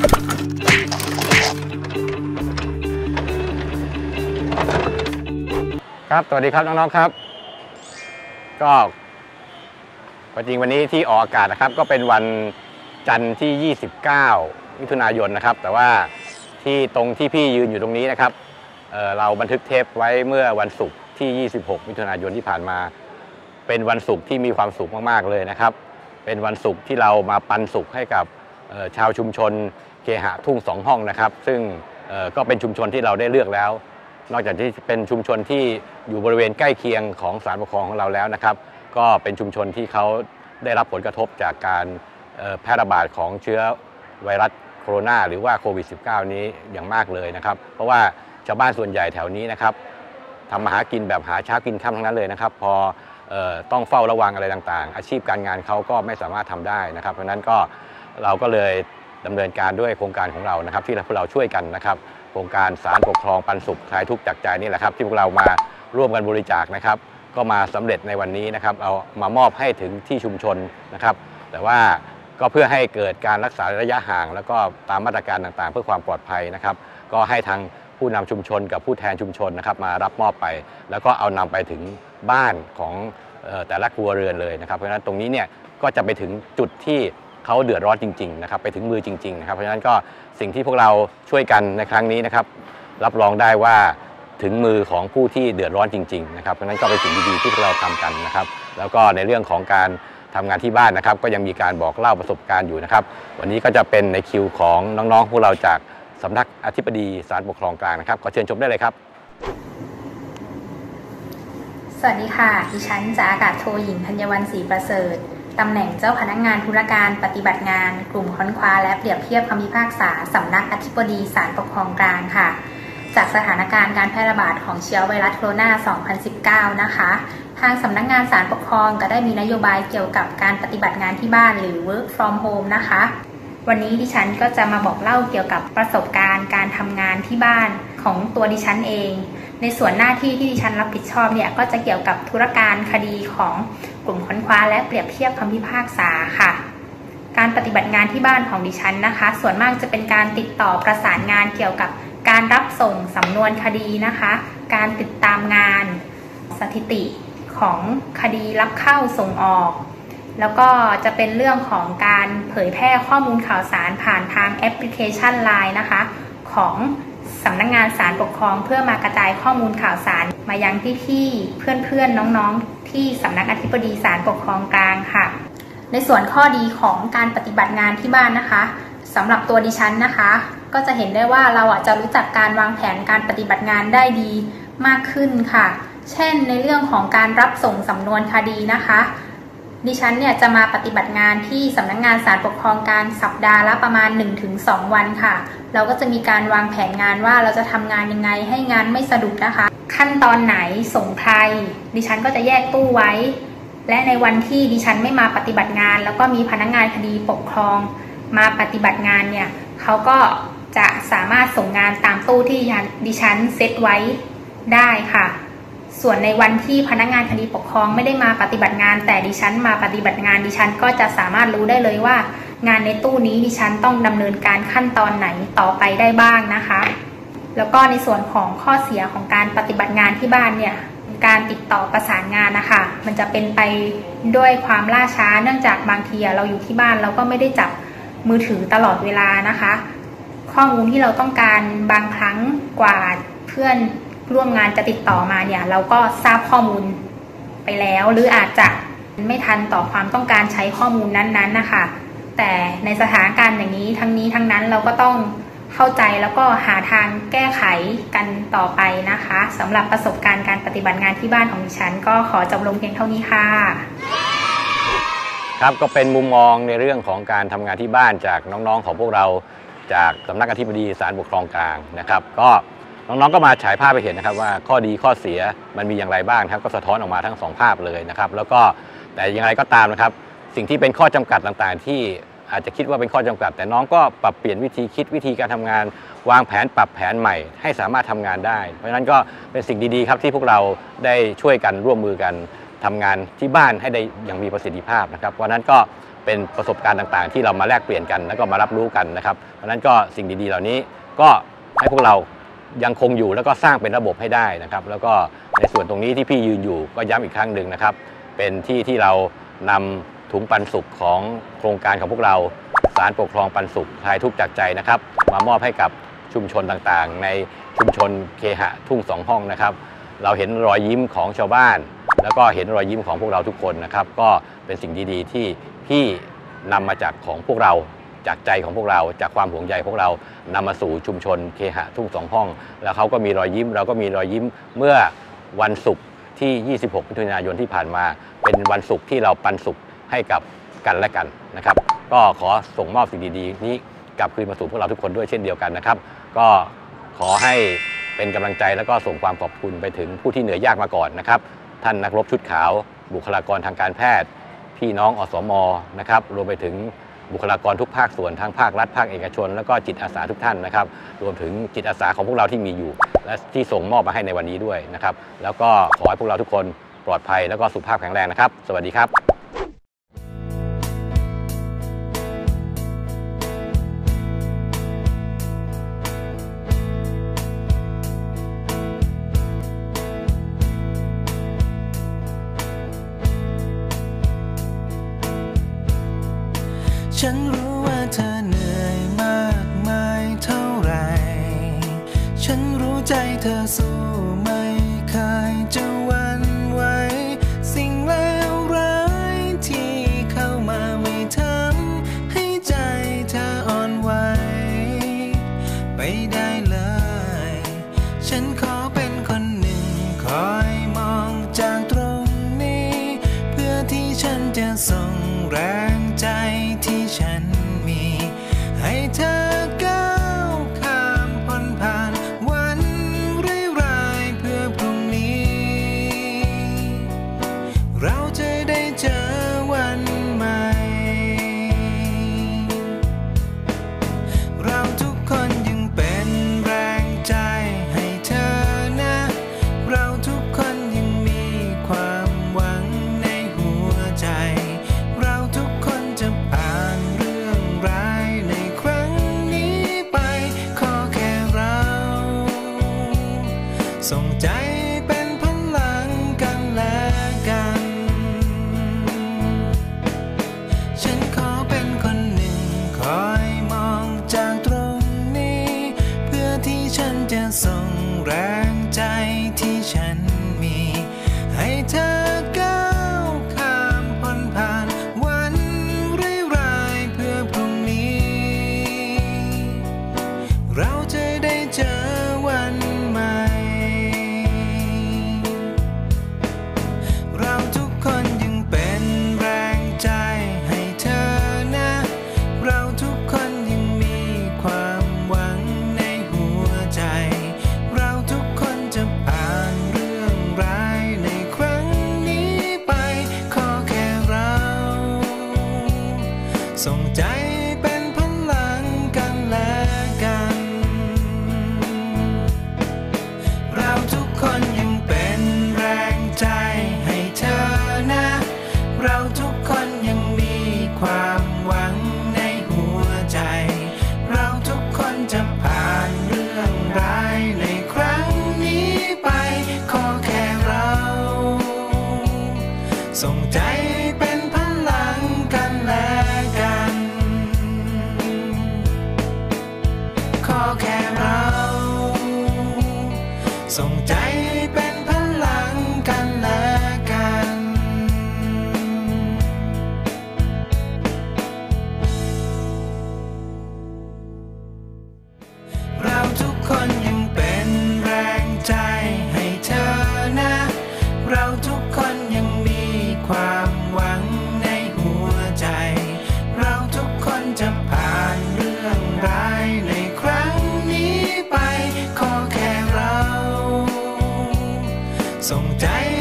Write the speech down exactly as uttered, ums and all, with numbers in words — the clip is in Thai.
ครับสวัสดีครับน้องๆครับก็จริงวันนี้ที่ออกอากาศนะครับก็เป็นวันจันทร์ที่ยี่สิบเก้ามิถุนายนนะครับแต่ว่าที่ตรงที่พี่ยืนอยู่ตรงนี้นะครับ เ, เราบันทึกเทปไว้เมื่อวันศุกร์ที่ยี่สิบหกมิถุนายนที่ผ่านมาเป็นวันศุกร์ที่มีความสุขมากๆเลยนะครับเป็นวันศุกร์ที่เรามาปันสุขให้กับชาวชุมชนเคหะทุ่งสองห้องนะครับซึ่งก็เป็นชุมชนที่เราได้เลือกแล้วนอกจากที่เป็นชุมชนที่อยู่บริเวณใกล้เคียงของศาลปกครองของเราแล้วนะครับก็เป็นชุมชนที่เขาได้รับผลกระทบจากการแพร่ระบาดของเชื้อไวรัสโคโรนาหรือว่าโควิด สิบเก้า นี้อย่างมากเลยนะครับเพราะว่าชาวบ้านส่วนใหญ่แถวนี้นะครับทำมาหากินแบบหาเช้ากินค่ำทั้งนั้นเลยนะครับพอต้องเฝ้าระวังอะไรต่างๆอาชีพการงานเขาก็ไม่สามารถทำได้นะครับเพราะนั้นก็เราก็เลยดำเนินการด้วยโครงการของเรานะครับที่พวกเราช่วยกันนะครับโครงการศาลปกครองปันสุขคลายทุกข์จากใจนี่แหละครับที่พวกเรามาร่วมกันบริจาคนะครับก็มาสำเร็จในวันนี้นะครับเอามามอบให้ถึงที่ชุมชนนะครับแต่ว่าก็เพื่อให้เกิดการรักษาระยะห่างแล้วก็ตามมาตรการต่างๆเพื่อความปลอดภัยนะครับก็ให้ทางผู้นำชุมชนกับผู้แทนชุมชนนะครับมารับมอบไปแล้วก็เอานำไปถึงบ้านของแต่ละครัวเรือนเลยนะครับเพราะฉะนั้นตรงนี้เนี่ยก็จะไปถึงจุดที่เขาเดือดร้อนจริงๆนะครับไปถึงมือจริงๆนะครับเพราะฉะนั้นก็สิ่งที่พวกเราช่วยกันในครั้งนี้นะครับรับรองได้ว่าถึงมือของผู้ที่เดือดร้อนจริงๆนะครับเพราะฉะนั้นก็เป็นสิ่งดีๆที่พวกเราทำกันนะครับแล้วก็ในเรื่องของการทำงานที่บ้านนะครับก็ยังมีการบอกเล่าประสบการณ์อยู่นะครับวันนี้ก็จะเป็นในคิวของน้องๆพวกเราจากสำนักอธิบดีศาลปกครองกลางนะครับขอเชิญชมได้เลยครับสวัสดีค่ะดิฉันจ่าอากาศโทหญิงธัญวรรณศรีประเสริฐตำแหน่งเจ้าพนักงานธุรการปฏิบัติงานกลุ่มค้นคว้าและเปรียบเทียบคำพิพากษาสำนักอธิบดีศาลปกครองกลางค่ะจากสถานการณ์การแพร่ระบาดของเชื้อไวรัสโคโรนา สองพันสิบเก้า นะคะทางสำนักงานศาลปกครองก็ได้มีนโยบายเกี่ยวกับการปฏิบัติงานที่บ้านหรือ work from home นะคะวันนี้ดิฉันก็จะมาบอกเล่าเกี่ยวกับประสบการณ์การทำงานที่บ้านของตัวดิฉันเองในส่วนหน้าที่ที่ดิฉันรับผิดชอบเนี่ยก็จะเกี่ยวกับธุรการคดีของกลุ่มค้นคว้าและเปรียบเทียบคำพิพากษาค่ะการปฏิบัติงานที่บ้านของดิฉันนะคะส่วนมากจะเป็นการติดต่อประสานงานเกี่ยวกับการรับส่งสำนวนคดีนะคะการติดตามงานสถิติของคดีรับเข้าส่งออกแล้วก็จะเป็นเรื่องของการเผยแพร่ข้อมูลข่าวสารผ่านทางแอปพลิเคชัน ไลน์ นะคะของสำนักงานศาลปกครองเพื่อมากระจายข้อมูลข่าวสารมายังพี่ๆเพื่อนๆน้องๆที่สำนักอธิบดีศาลปกครองกลางค่ะในส่วนข้อดีของการปฏิบัติงานที่บ้านนะคะสำหรับตัวดิฉันนะคะก็จะเห็นได้ว่าเราจะรู้จักการวางแผนการปฏิบัติงานได้ดีมากขึ้นค่ะเช่นในเรื่องของการรับส่งสำนวนคดีนะคะดิฉันเนี่ยจะมาปฏิบัติงานที่สำนักงานศาลปกครองกลางสัปดาห์ละประมาณ หนึ่งถึงสอง วันค่ะเราก็จะมีการวางแผนงานว่าเราจะทำงานยังไงให้งานไม่สะดุดนะคะขั้นตอนไหนส่งใครดิฉันก็จะแยกตู้ไว้และในวันที่ดิฉันไม่มาปฏิบัติงานแล้วก็มีพนักงานคดีปกครองมาปฏิบัติงานเนี่ยเขาก็จะสามารถส่งงานตามตู้ที่ดิฉันเซตไว้ได้ค่ะส่วนในวันที่พนักงานคดีปกครองไม่ได้มาปฏิบัติงานแต่ดิฉันมาปฏิบัติงานดิฉันก็จะสามารถรู้ได้เลยว่างานในตู้นี้ดิฉันต้องดำเนินการขั้นตอนไหนต่อไปได้บ้างนะคะแล้วก็ในส่วนของข้อเสียของการปฏิบัติงานที่บ้านเนี่ยการติดต่อประสานงานนะคะมันจะเป็นไปด้วยความล่าช้าเนื่องจากบางทีเราอยู่ที่บ้านเราก็ไม่ได้จับมือถือตลอดเวลานะคะข้อมูลที่เราต้องการบางครั้งกว่าเพื่อนร่วมงานจะติดต่อมาเนี่ยเราก็ทราบข้อมูลไปแล้วหรืออาจจะไม่ทันต่อความต้องการใช้ข้อมูลนั้นๆนะคะแต่ในสถานการณ์อย่างนี้ทั้งนี้ทั้งนั้นเราก็ต้องเข้าใจแล้วก็หาทางแก้ไขกันต่อไปนะคะสำหรับประสบการณ์การปฏิบัติงานที่บ้านของดิฉันก็ขอจบลงเพียงเท่านี้ค่ะครับก็เป็นมุมมองในเรื่องของการทำงานที่บ้านจากน้องๆของพวกเราจากสำนักอธิบดีศาลปกครองกลางนะครับก็น้องๆก็มาฉายภาพไปเห็นนะครับว่าข้อดีข้อเสียมันมีอย่างไรบ้างครับก็สะท้อนออกมาทั้งสองภาพเลยนะครับแล้วก็แต่อย่างไรก็ตามนะครับสิ่งที่เป็นข้อจำกัดต่างๆที่อาจจะคิดว่าเป็นข้อจำกัดแต่น้องก็ปรับเปลี่ยนวิธีคิดวิธีการทำงานวางแผนปรับแผนใหม่ให้สามารถทำงานได้เพราะฉะนั้นก็เป็นสิ่งดีๆครับที่พวกเราได้ช่วยกันร่วมมือกันทำงานที่บ้านให้ได้อย่างมีประสิทธิภาพนะครับเพราะนั้นก็เป็นประสบการณ์ต่างๆที่เรามาแลกเปลี่ยนกันแล้วก็มารับรู้กันนะครับเพราะนั้นก็สิ่งดีๆเหล่านี้ก็ให้พวกเรายังคงอยู่แล้วก็สร้างเป็นระบบให้ได้นะครับแล้วก็ในส่วนตรงนี้ที่พี่ยืนอยู่ก็ย้ำอีกครั้งหนึ่งนะครับเป็นที่ที่เรานำถุงปันสุขของโครงการของพวกเราศาลปกครองปันสุขคลายทุกข์จากใจนะครับมามอบให้กับชุมชนต่างๆในชุมชนเคหะทุ่งสองห้องนะครับเราเห็นรอยยิ้มของชาวบ้านแล้วก็เห็นรอยยิ้มของพวกเราทุกคนนะครับก็เป็นสิ่งดีๆที่พี่นำมาจากของพวกเราจากใจของพวกเราจากความห่วงใยพวกเรานำมาสู่ชุมชนเคหะทุ่งสองห้องแล้วเขาก็มีรอยยิ้มเราก็มีรอยยิ้มเมื่อวันศุกร์ที่ยี่สิบหกมิถุนายนที่ผ่านมาเป็นวันศุกร์ที่เราปันสุขให้กับกันและกันนะครับก็ขอส่งมอบสิ่งดีๆนี้กลับคืนมาสู่พวกเราทุกคนด้วยเช่นเดียวกันนะครับก็ขอให้เป็นกำลังใจแล้วก็ส่งความขอบคุณไปถึงผู้ที่เหนื่อยยากมาก่อนนะครับท่านนักรบชุดขาวบุคลากรทางการแพทย์พี่น้องอสม.นะครับรวมไปถึงบุคลากรทุกภาคส่วนทั้งภาครัฐภาคเอกชนแล้วก็จิตอาสาทุกท่านนะครับรวมถึงจิตอาสาของพวกเราที่มีอยู่และที่ส่งมอบมาให้ในวันนี้ด้วยนะครับแล้วก็ขอให้พวกเราทุกคนปลอดภัยแล้วก็สุขภาพแข็งแรงนะครับสวัสดีครับฉันรู้ว่าเธอเหนื่อยมากมายเท่าไรฉันรู้ใจเธอสู้ไม่เคยจะหวั่นไหวสิ่งเลวร้ายที่เข้ามาไม่ทำให้ใจเธออ่อนไหวไปได้เลยฉันขอเป็นคนหนึ่งคอยมองจากตรงนี้เพื่อที่ฉันจะส่งแรงใจที่ฉันมีให้เธอก้าวข้ามพ้นผ่านวันร้ายๆเพื่อพรุ่งนี้เราจะได้เจอวันใหม่เราทุกคนยังเป็นแรงใจให้เธอนะเราทุกคนยังมีความหวังในหัวใจเราทุกคนจะผ่านเรื่องร้ายในครั้งนี้ไปขอแค่เราส่งใจเป็นพลังกันและกันฉันขอเป็นคนหนึ่งคอยมองจากตรงนี้เพื่อที่ฉันจะส่งแรงใจที่ฉันมีให้เธอก้าวข้ามพ้นผ่านวันร้ายๆเพื่อพรุ่งนี้เราจะได้เจอวันใหม่เราทุกคนยังเป็นแรงใจให้เธอนะเราทุกคนยังมีความหวังในหัวใจเราทุกคนจะผ่านเรื่องร้ายในครั้งนี้ไปขอแค่เราส่งใจเป็นพลังกันและกันเราทุกคนยังเป็นแรงใจให้เธอนะเราทุกคนยังมีความหวังในหัวใจเราทุกคนจะผ่านเรื่องร้ายในครั้งนี้ไปขอแค่เราส่งใจเป็นพลังกันและกันขอแค่เราส่งใจเป็นพลังกันและกันเราทุกคนยังเป็นแรงใจให้เธอนะเราทุกคนยังมีความหวังในหัวใจเราทุกคนจะผ่านเรื่องร้ายในครั้งนี้ไปขอแค่เราส่งใจ